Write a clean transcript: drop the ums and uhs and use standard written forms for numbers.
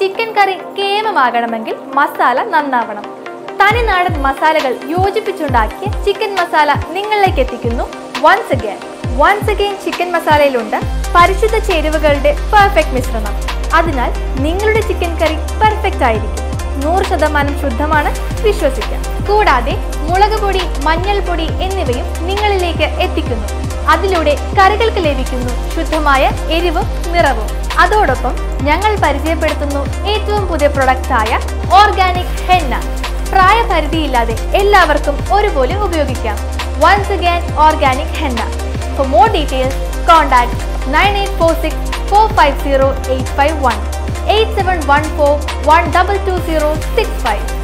Chicken കറി കേമമാകണമെങ്കിൽ മസാല നന്നാവണം. തനിനാടൻ മസാലകൾ യോജിപ്പിച്ചുണ്ടാക്കിയ chicken masala നിങ്ങളിലേക്ക് എത്തിക്കുന്നു. വൺസ് അഗൈൻ ചിക്കൻ മസാലയിലുണ്ട് പരിശുദ്ധ ചേരുവകളുടെ പെർഫെക്റ്റ് മിശ്രണം. അതിനാൽ നിങ്ങളുടെ ചിക്കൻ കറി പെർഫെക്റ്റ് ആയിരിക്കും. 100% ശുദ്ധമാണ്, വിശ്വസിക്കാം. കൂടാതെ മുളക് പൊടി, മഞ്ഞൾപ്പൊടി എന്നിവയും നിങ്ങളിലേക്ക് എത്തിക്കുന്നു. അതിലൂടെ കറികൾക്ക് ലഭിക്കുന്നു ശുദ്ധമായ എരിവും നിറവും. അതോടൊപ്പം ഞങ്ങൾ പരിചയപ്പെടുത്തുന്നു ഏറ്റവും പുതിയ പ്രൊഡക്റ്റായ ഓർഗാനിക് ഹെന്ന. പ്രായപരിധിയില്ലാതെ എല്ലാവർക്കും ഒരുപോലെ ഉപയോഗിക്കാം. Once again organic henna. For more details, contact 9846 450 851 8714 122065.